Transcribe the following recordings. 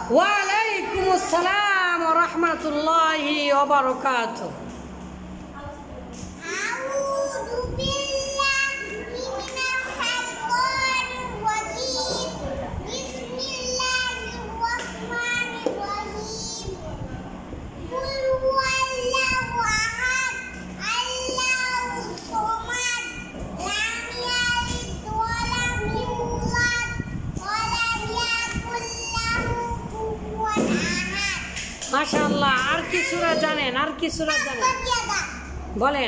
ওয়ালাইকুম আসসালাম ওয়া রাহমাতুল্লাহি ওয়া বারাকাতুহু। মাশাআল্লাহ। আর কি সূরা জানেন? আর কি সূরা জানেন বলেন?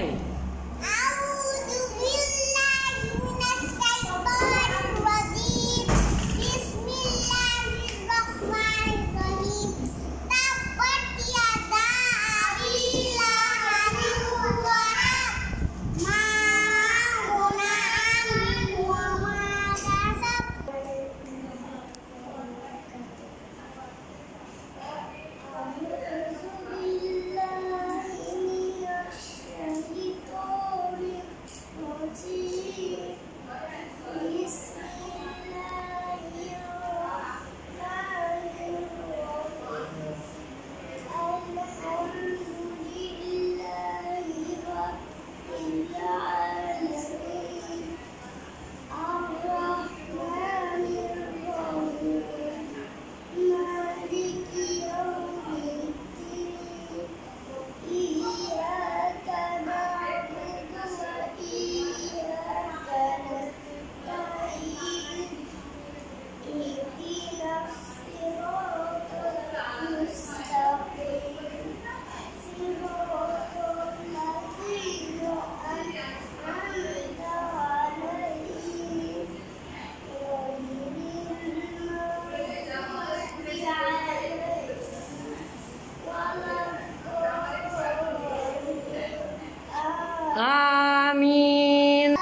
আমিন।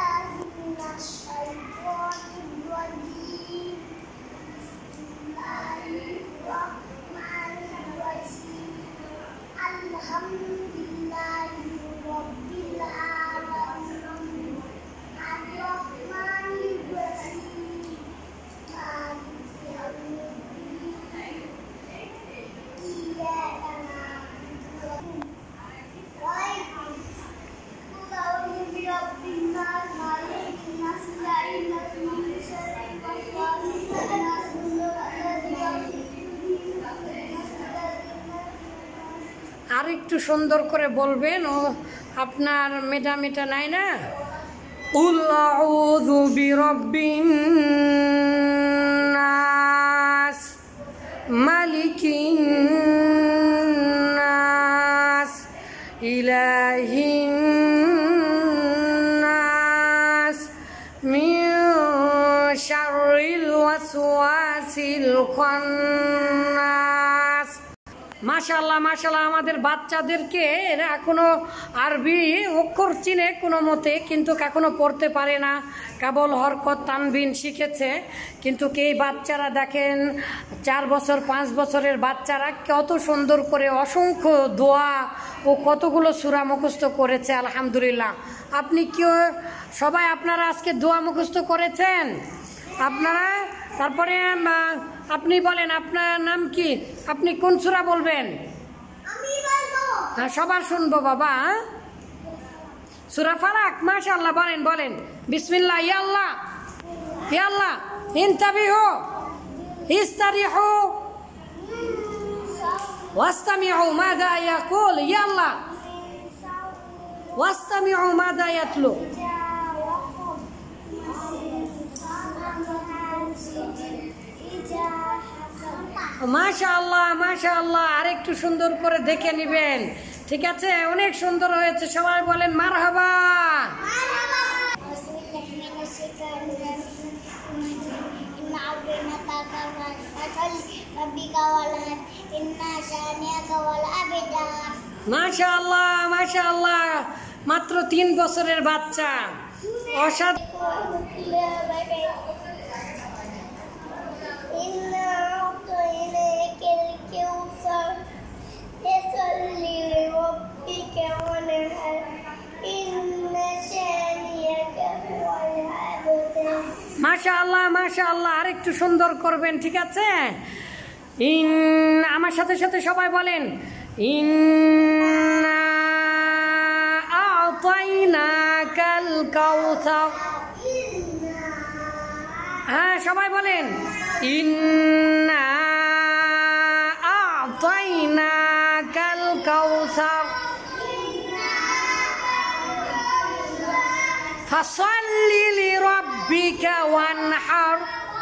আর একটু সুন্দর করে বলবেন, ও আপনার মেটা মেটা নাই না? কুল আউযু বিরাব্বিন নাস, মালিকিন নাস, ইলাহিন নাস, মিন শাররিল ওয়াসওয়াসিল খান্নাস। মাশাআল্লাহ মাশাআল্লাহ। আমাদের বাচ্চাদেরকে এরা এখনো আরবি অক্ষর চিনে কোনো মতে, কিন্তু এখনো পড়তে পারে না, কেবল হরকত তানবিন শিখেছে। কিন্তু এই বাচ্চারা দেখেন 4 বছর 5 বছরের বাচ্চারা কত সুন্দর করে অসংখ্য দোয়া ও কতগুলো সূরা মুখস্থ করেছে, আলহামদুলিল্লাহ। আপনি কি সবাই আপনারা আজকে দোয়া মুখস্থ করেছেন আপনারা? তারপরে আপনি বলেন আপনার নাম কি, আপনি কোন সূরা বলবেন? হ্যাঁ সবার শুনবো বাবা। সূরা ফালাক। মাশাআল্লাহ, বলেন বলেন। বিসমিল্লাহ। ইয়া আল্লাহ ইয়া আল্লাহ ইনতাবিহু ইস্তারিহু ওয়াস্তামিউ মাযা ইয়াকুল। ইয়া আল্লাহ ওয়াস্তামিউ মাযা ইয়াতলু। মাশাআল্লাহ মাশাআল্লাহ। আর একটু সুন্দর করে দেখে নেবেন, ঠিক আছে? অনেক সুন্দর হয়েছে, সবাই বলেন মারহাবা। মাশাআল্লাহ মাশাআল্লাহ। মাত্র 3 বছরের বাচ্চা, মাশাআল্লাহ মাশাআল্লাহ। আর একটু সুন্দর করবেন, ঠিক আছে? ইন, আমার সাথে সাথে সবাই বলেন, ইন্না আ'তাইনাকাল কাউসার। হ্যাঁ, সবাই বলেন, ইন্না আ'তাইনাকাল কাউসার ফাসাল্লি লিরাব্বিকা ওয়ানহার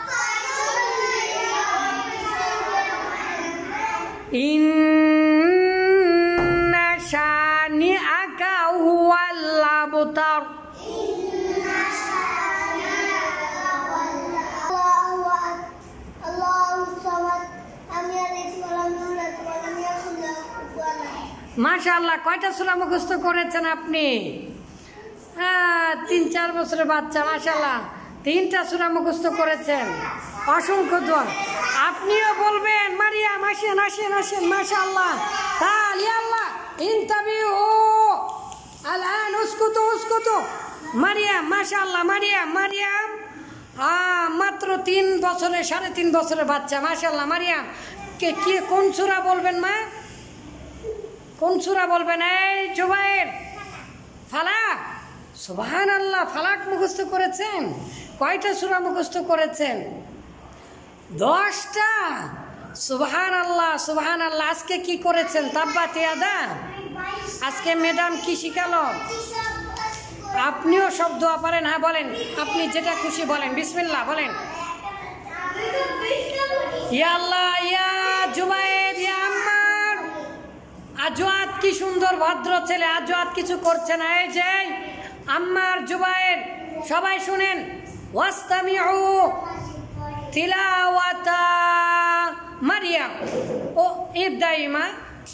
ইন্না শানিআকা হুয়াল আবতার। মাশাআল্লাহ, কয়টা সূরা মুখস্থ করেছেন আপনি? 3-4 বছরের বাচ্চা, মাশাআল্লাহ 3টা সূরা মুখস্থ করেছেন। অসংখ্য দোয়া। আপনিও বলবেন, মারিয়াম আসেন আসেন আসেন, মাশাআল্লাহ। তালি আল্লাহ ইন্টারভিউ আলান উসকুতু উসকুতু। মারিয়াম, মাশাআল্লাহ, মারিয়াম মারিয়াম মাত্র 3 বছরের 3.5 বছরের বাচ্চা, মাশাআল্লাহ। মারিয়াম কে কোন সূরা বলবেন মা? কোন সূরা বলবেন? এই জুবাইর, ফালাক। সুবহানাল্লাহ, ফালাক মুখস্থ করেছেন। কয়টা সূরা মুখস্থ করেছেন? 10টা। সুবহানাল্লাহ সুবহানাল্লাহ। আজকে কি করেছেন? তাব্বাত ইয়াদা। আজকে ম্যাডাম কি শিখালো? আপনিও সব দোয়া পারেন? হ্যাঁ বলেন, আপনি যেটা খুশি বলেন। বিসমিল্লাহ বলেন। ইয়া আল্লাহ, ইয়া জুবাইর, ইয়া আম্মার। আজওয়াত কি সুন্দর ভদ্র ছেলে, আজওয়াত কিছু করছে না। এই যে আম্মার, জুবাইর, সবাই শুনেন। ওয়াস্তামিউ তিলাওয়াতা মারিয়াম। ও ইবদাইমা।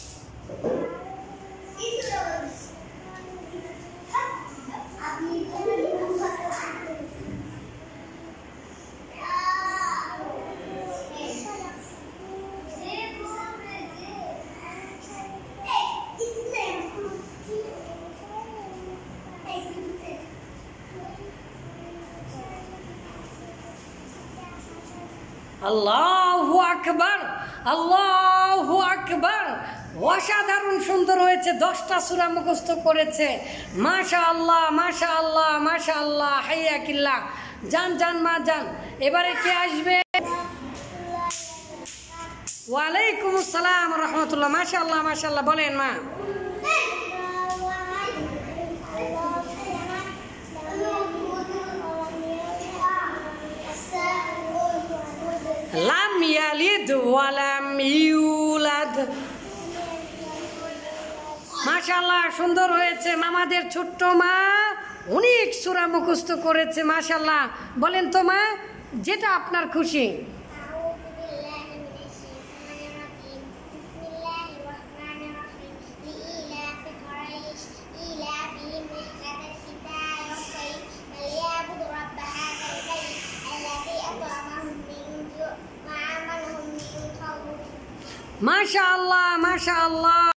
আল্লাহু আকবার, আল্লাহু আকবার। অসাধারণ সুন্দর হয়েছে। 10টা সূরা মুখস্থ করেছে। মাশাআল্লাহ মাশাআল্লাহ মাশাআল্লাহ। হাইয়াকিল্লাহ। জান জান মা জান। এবারে কে আসবে? ওয়ালাইকুম আসসালাম রাহমাতুল্লাহ। মাশাআল্লাহ মাশাআল্লাহ। বলেন মা। লাম ইয়ালিদ ওয়া লাম ইউলাদ। মাশাআল্লাহ, সুন্দর হয়েছে। মামাদের ছোট্ট মা অনেক সূরা মুখস্থ করেছে, মাশাআল্লাহ। বলেন তো মা, যেটা আপনার খুশি। মাশাআল্লাহ মাশাআল্লাহ।